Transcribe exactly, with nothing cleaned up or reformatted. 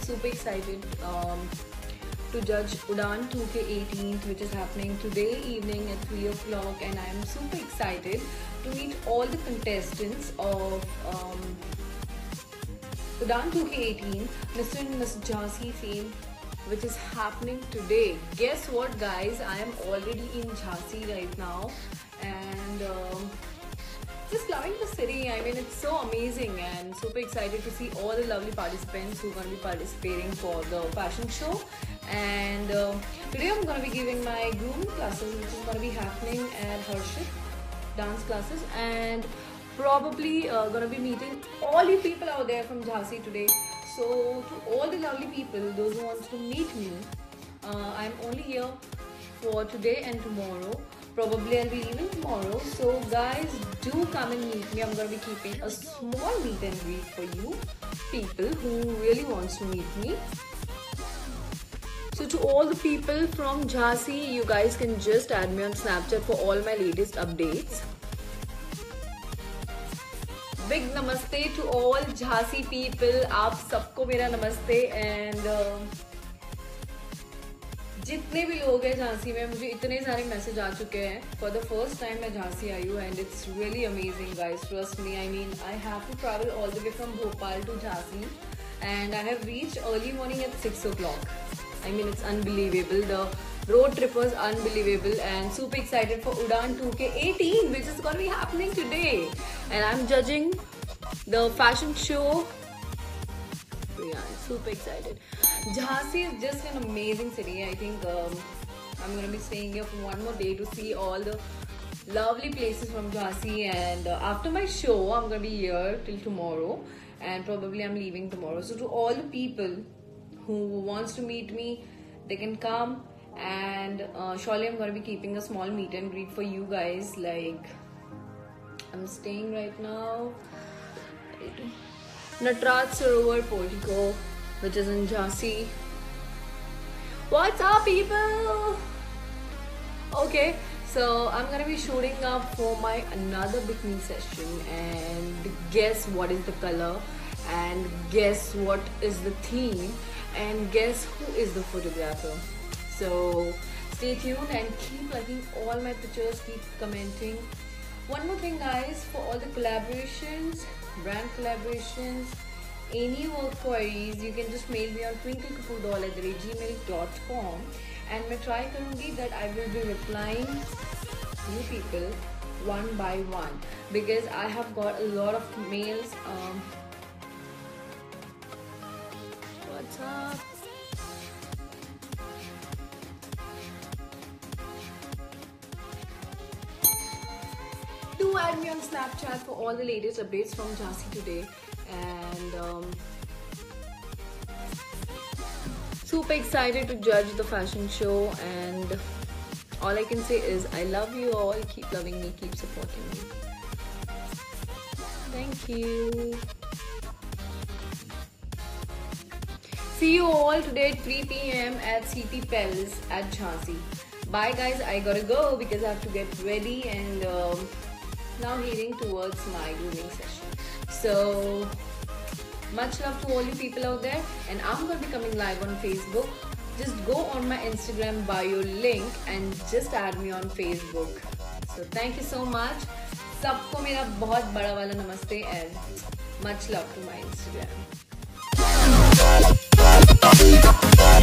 super excited um, to judge Udaan two K eighteenth, which is happening today evening at three o'clock, and I am super excited to meet all the contestants of um, Udaan two K eighteen, Mister and Miss Jhansi fame, which is happening today. Guess what, guys? I am already in Jhansi right now, and um, just loving the city. I mean, it's so amazing, and super excited to see all the lovely participants who are going to be participating for the fashion show. And um, today I'm going to be giving my grooming classes, which is going to be happening at Harshit dance classes, and probably uh, going to be meeting all you people out there from Jhansi today. So to all the lovely people, those who want to meet me, uh, I'm only here for today and tomorrow. Probably I'll be leaving tomorrow, so guys, do come and meet me. I'm going to be keeping a small meet and greet for you people who really wants to meet me. So to all the people from Jhansi, you guys can just add me on Snapchat for all my latest updates. Big namaste to all Jhansi people. आप सबको मेरा नमस्ते. And uh, जितने भी लोग हैं झांसी में, मुझे इतने सारे मैसेज आ चुके हैं. फॉर द फर्स्ट टाइम मैं झांसी आई हूँ, and it's really amazing guys. Trust me. I mean, I have to travel all the way from Bhopal to Jhansi, and I have reached early morning at six o'clock. I mean, it's unbelievable. The road trip was unbelievable, and super excited for Udaan two K eighteen, which is going to be happening today. And I'm judging the fashion show. So yeah, super excited. Jhansi is just an amazing city. I think um, I'm going to be staying here for one more day to see all the lovely places from Jhansi. And uh, after my show, I'm going to be here till tomorrow, and probably I'm leaving tomorrow. So to all the people who wants to meet me, they can come, and uh, surely I'm going to be keeping a small meet and greet for you guys. Like, I'm staying right now Natraj Sarovar Portico, which is in Jhansi. What's up, people? Okay, so I'm gonna be shooting up for my another bikini session, and guess what is the color, and guess what is the theme, and guess who is the photographer. So stay tuned and keep liking all my pictures, keep commenting. One more thing, guys, for all the collaborations, brand collaborations, any work queries, you can just mail me on twinkle kapoor doll at gmail dot com, and मैं try करूँगी that I will be replying you people one by one, because I have got a lot of mails. Um, what's up? Do add me on Snapchat for all the latest updates from Jhansi today. And um, super excited to judge the fashion show, and all I can say is I love you all. Keep loving me, keep supporting me. Thank you. See you all today at three p m at C T Palace at Jhansi. Bye guys, I gotta go because I have to get ready, and um, now heading towards my grooming session. So much love to all you people out there, and I'm going to be coming live on Facebook. Just go on my Instagram bio link and just add me on Facebook. So thank you so much. सबको मेरा बहुत बड़ा वाला नमस्ते, and much love to my Instagram.